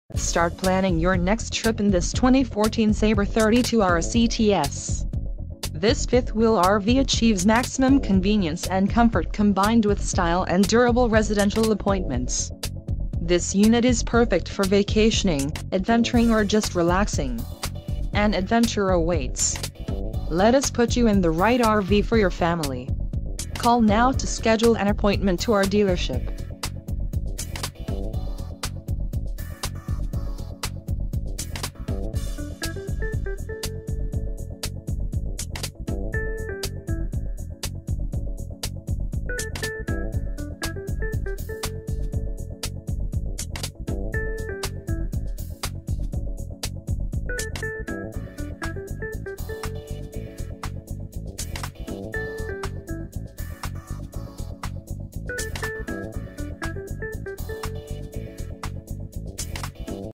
Start planning your next trip in this 2014 Sabre 32RCTS. This fifth-wheel RV achieves maximum convenience and comfort combined with style and durable residential appointments. This unit is perfect for vacationing, adventuring or just relaxing. An adventure awaits. Let us put you in the right RV for your family. Call now to schedule an appointment to our dealership.